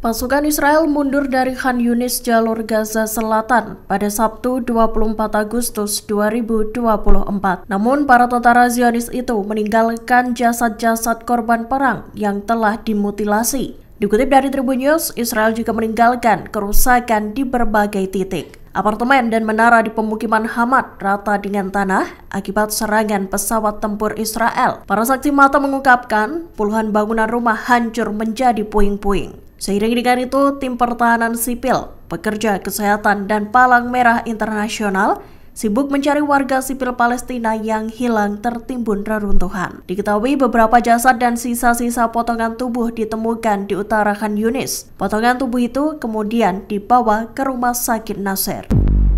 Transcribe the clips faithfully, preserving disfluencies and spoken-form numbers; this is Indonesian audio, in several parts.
Pasukan Israel mundur dari Khan Yunis, jalur Gaza Selatan pada Sabtu dua puluh empat Agustus dua ribu dua puluh empat. Namun para tentara Zionis itu meninggalkan jasad-jasad korban perang yang telah dimutilasi. Dikutip dari Tribun News, Israel juga meninggalkan kerusakan di berbagai titik. Apartemen dan menara di pemukiman Hamad rata dengan tanah akibat serangan pesawat tempur Israel. Para saksi mata mengungkapkan puluhan bangunan rumah hancur menjadi puing-puing. Seiring dengan itu, tim pertahanan sipil, pekerja kesehatan, dan Palang Merah Internasional sibuk mencari warga sipil Palestina yang hilang tertimbun reruntuhan. Diketahui beberapa jasad dan sisa-sisa potongan tubuh ditemukan di utara Khan Yunis. Potongan tubuh itu kemudian dibawa ke rumah sakit Nasser.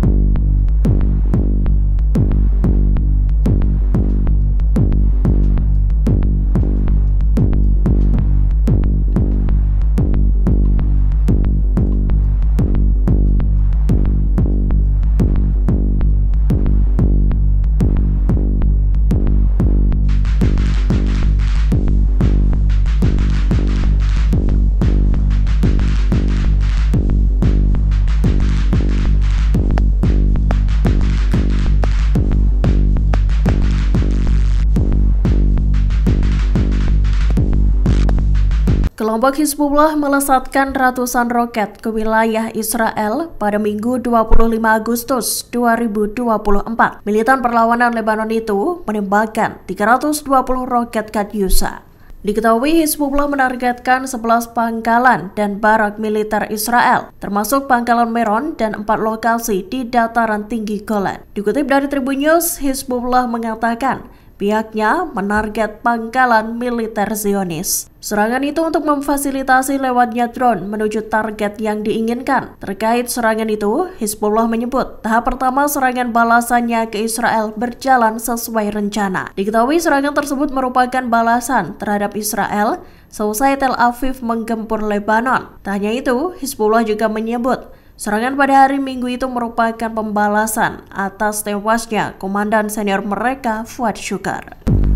Kelompok Hizbullah melesatkan ratusan roket ke wilayah Israel pada Minggu dua puluh lima Agustus dua ribu dua puluh empat. Militan perlawanan Lebanon itu menembakkan tiga ratus dua puluh roket Katyusha. Diketahui Hizbullah menargetkan sebelas pangkalan dan barak militer Israel, termasuk pangkalan Meron dan empat lokasi di dataran tinggi Golan. Dikutip dari Tribun News, Hizbullah mengatakan pihaknya menarget pangkalan militer Zionis. Serangan itu untuk memfasilitasi lewatnya drone menuju target yang diinginkan. Terkait serangan itu, Hizbullah menyebut tahap pertama serangan balasannya ke Israel berjalan sesuai rencana. Diketahui serangan tersebut merupakan balasan terhadap Israel seusai Tel Aviv menggempur Lebanon. Tak hanya itu, Hizbullah juga menyebut serangan pada hari Minggu itu merupakan pembalasan atas tewasnya komandan senior mereka, Fuad Shukar.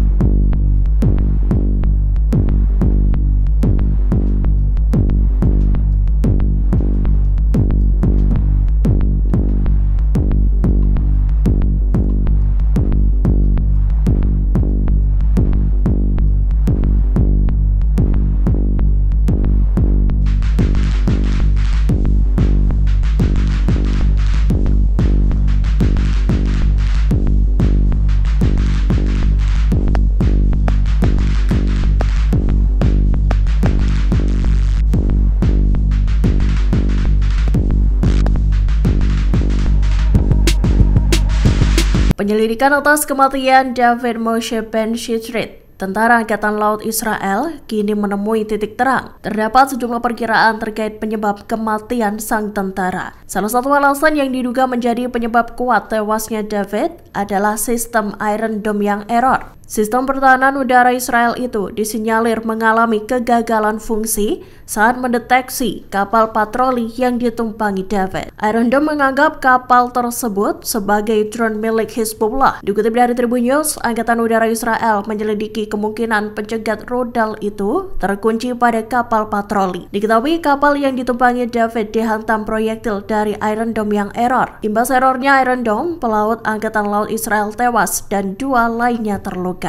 Penyelidikan atas kematian David Moshe Ben Shitrit, Tentara Angkatan Laut Israel, kini menemui titik terang. Terdapat sejumlah perkiraan terkait penyebab kematian sang tentara. Salah satu alasan yang diduga menjadi penyebab kuat tewasnya David adalah sistem Iron Dome yang error. Sistem pertahanan udara Israel itu disinyalir mengalami kegagalan fungsi saat mendeteksi kapal patroli yang ditumpangi David. Iron Dome menganggap kapal tersebut sebagai drone milik Hizbullah. Dikutip dari Tribun News, Angkatan Udara Israel menyelidiki kemungkinan pencegat rudal itu terkunci pada kapal patroli. Diketahui kapal yang ditumpangi David dihantam proyektil dari Iron Dome yang error. Imbas errornya Iron Dome, pelaut Angkatan Laut Israel tewas dan dua lainnya terluka.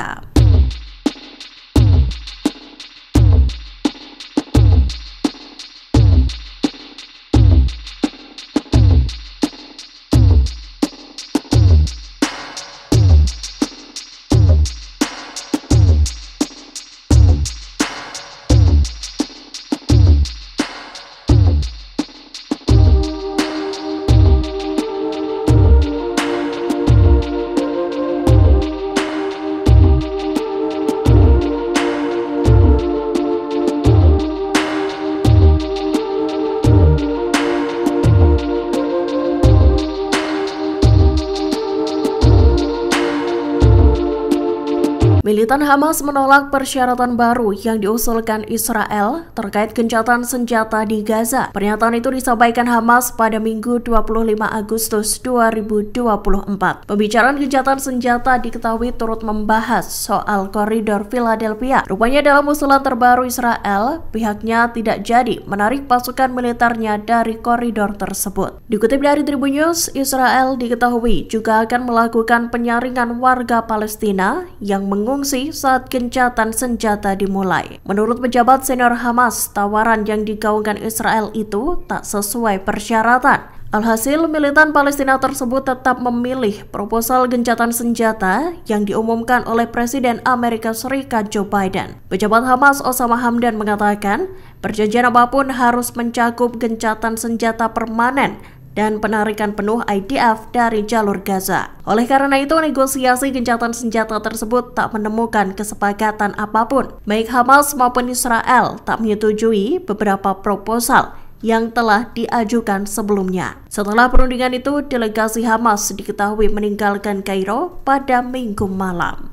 Militan Hamas menolak persyaratan baru yang diusulkan Israel terkait gencatan senjata di Gaza. Pernyataan itu disampaikan Hamas pada Minggu dua puluh lima Agustus dua ribu dua puluh empat. Pembicaraan gencatan senjata diketahui turut membahas soal koridor Philadelphia. Rupanya dalam usulan terbaru Israel, pihaknya tidak jadi menarik pasukan militernya dari koridor tersebut. Dikutip dari Tribun News, Israel diketahui juga akan melakukan penyaringan warga Palestina yang mengungsi saat gencatan senjata dimulai. Menurut pejabat senior Hamas, tawaran yang digaungkan Israel itu tak sesuai persyaratan. Alhasil, militan Palestina tersebut tetap memilih proposal gencatan senjata yang diumumkan oleh Presiden Amerika Serikat Joe Biden. Pejabat Hamas Osama Hamdan mengatakan, perjanjian apapun harus mencakup gencatan senjata permanen dan penarikan penuh I D F dari jalur Gaza. Oleh karena itu, negosiasi gencatan senjata tersebut tak menemukan kesepakatan apapun. Baik Hamas maupun Israel tak menyetujui beberapa proposal yang telah diajukan sebelumnya. Setelah perundingan itu, delegasi Hamas diketahui meninggalkan Kairo pada Minggu malam.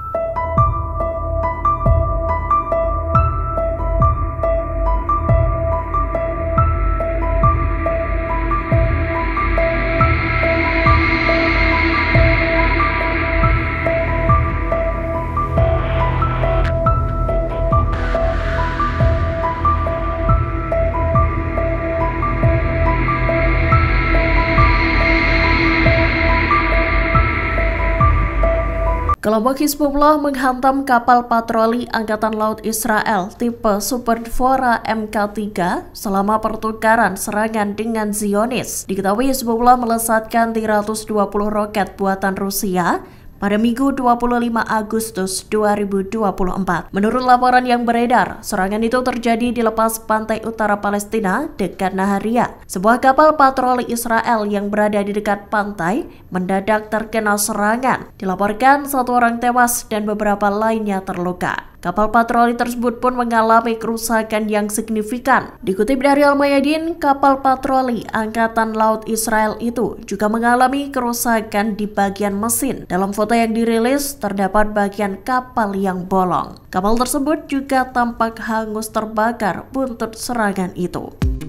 Kelompok Hizbullah menghantam kapal patroli Angkatan Laut Israel tipe Super Dvorah M K tiga selama pertukaran serangan dengan Zionis. Diketahui Hizbullah melesatkan tiga ratus dua puluh roket buatan Rusia pada Minggu dua puluh lima Agustus dua ribu dua puluh empat. Menurut laporan yang beredar, serangan itu terjadi di lepas pantai utara Palestina dekat Naharia. Sebuah kapal patroli Israel yang berada di dekat pantai mendadak terkena serangan. Dilaporkan satu orang tewas dan beberapa lainnya terluka. Kapal patroli tersebut pun mengalami kerusakan yang signifikan. Dikutip dari Al-Mayadin, kapal patroli Angkatan Laut Israel itu juga mengalami kerusakan di bagian mesin. Dalam foto yang dirilis, terdapat bagian kapal yang bolong. Kapal tersebut juga tampak hangus terbakar buntut serangan itu.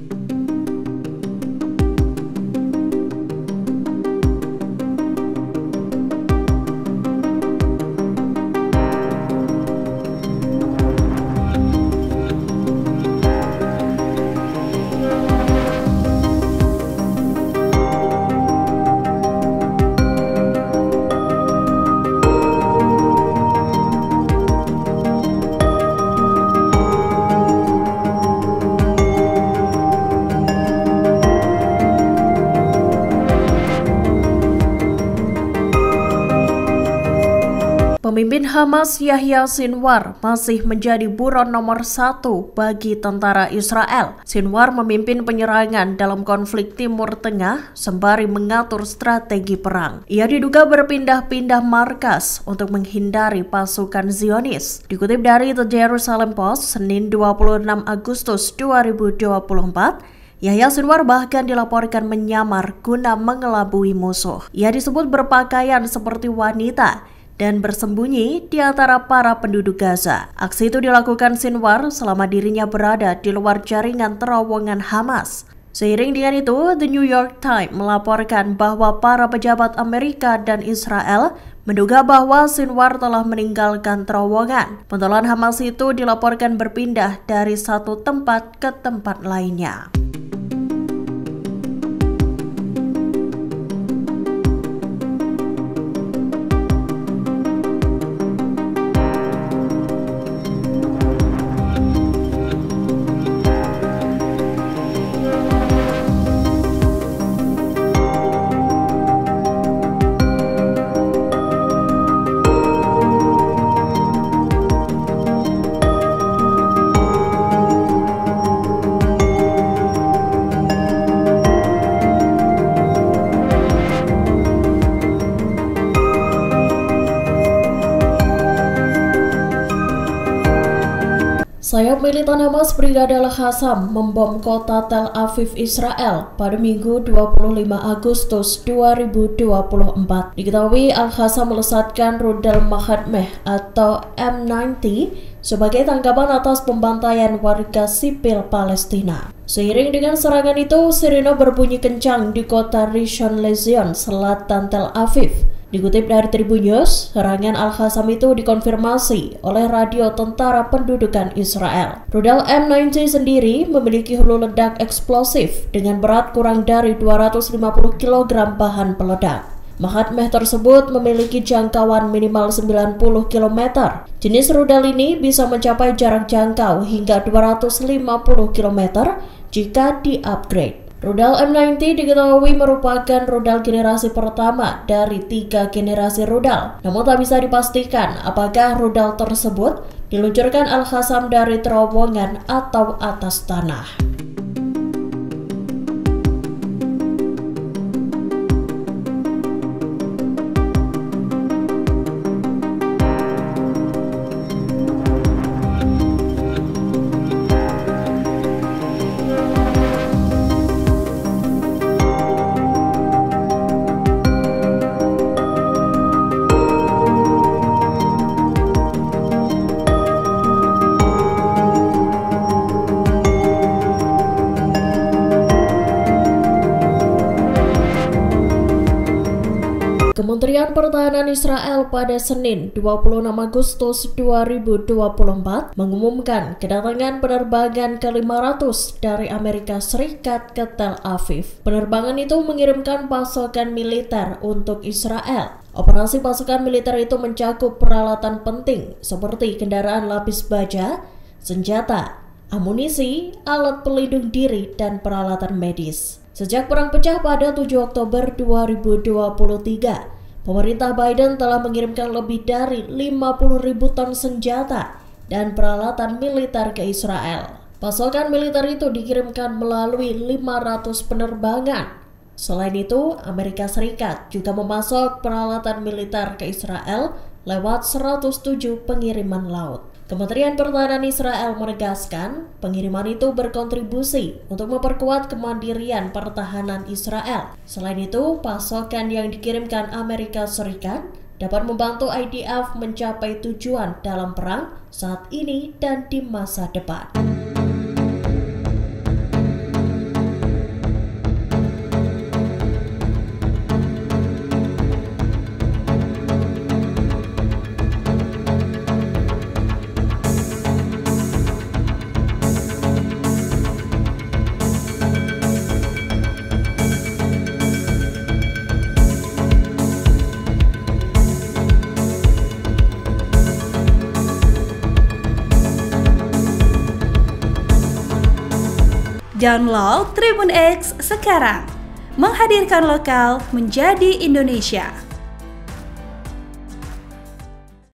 Pemimpin Hamas Yahya Sinwar masih menjadi buron nomor satu bagi tentara Israel. Sinwar memimpin penyerangan dalam konflik Timur Tengah sembari mengatur strategi perang. Ia diduga berpindah-pindah markas untuk menghindari pasukan Zionis. Dikutip dari The Jerusalem Post, Senin dua puluh enam Agustus dua ribu dua puluh empat, Yahya Sinwar bahkan dilaporkan menyamar guna mengelabui musuh. Ia disebut berpakaian seperti wanita dan bersembunyi di antara para penduduk Gaza. Aksi itu dilakukan Sinwar selama dirinya berada di luar jaringan terowongan Hamas. Seiring dengan itu, The New York Times melaporkan bahwa para pejabat Amerika dan Israel menduga bahwa Sinwar telah meninggalkan terowongan. Pentolan Hamas itu dilaporkan berpindah dari satu tempat ke tempat lainnya. militan Hamas Brigade Al-Qassam membom kota Tel Aviv, Israel pada Minggu dua puluh lima Agustus dua ribu dua puluh empat. Diketahui Al-Qassam melesatkan rudal Mahatmeh atau M sembilan puluh sebagai tanggapan atas pembantaian warga sipil Palestina. Seiring dengan serangan itu, sirine berbunyi kencang di kota Rishon LeZion, selatan Tel Aviv. Dikutip dari Tribun News, serangan Al-Qassam itu dikonfirmasi oleh radio tentara pendudukan Israel. Rudal M sembilan puluh sendiri memiliki hulu ledak eksplosif dengan berat kurang dari dua ratus lima puluh kilogram bahan peledak. Mahatmeh tersebut memiliki jangkauan minimal sembilan puluh kilometer. Jenis rudal ini bisa mencapai jarak jangkau hingga dua ratus lima puluh kilometer jika di-upgrade. Rudal M sembilan puluh diketahui merupakan rudal generasi pertama dari tiga generasi rudal. Namun tak bisa dipastikan apakah rudal tersebut diluncurkan Al-Qassam dari terowongan atau atas tanah. Kementerian Pertahanan Israel pada Senin dua puluh enam Agustus dua ribu dua puluh empat mengumumkan kedatangan penerbangan ke lima ratus dari Amerika Serikat ke Tel Aviv. Penerbangan itu mengirimkan pasokan militer untuk Israel. Operasi pasukan militer itu mencakup peralatan penting seperti kendaraan lapis baja, senjata, amunisi, alat pelindung diri, dan peralatan medis. Sejak perang pecah pada tujuh Oktober dua ribu dua puluh tiga, pemerintah Biden telah mengirimkan lebih dari lima puluh ribu ton senjata dan peralatan militer ke Israel. Pasokan militer itu dikirimkan melalui lima ratus penerbangan. Selain itu, Amerika Serikat juga memasok peralatan militer ke Israel lewat seratus tujuh pengiriman laut. Kementerian Pertahanan Israel menegaskan pengiriman itu berkontribusi untuk memperkuat kemandirian pertahanan Israel. Selain itu, pasokan yang dikirimkan Amerika Serikat dapat membantu I D F mencapai tujuan dalam perang saat ini dan di masa depan. Download Tribun X sekarang, menghadirkan lokal menjadi Indonesia.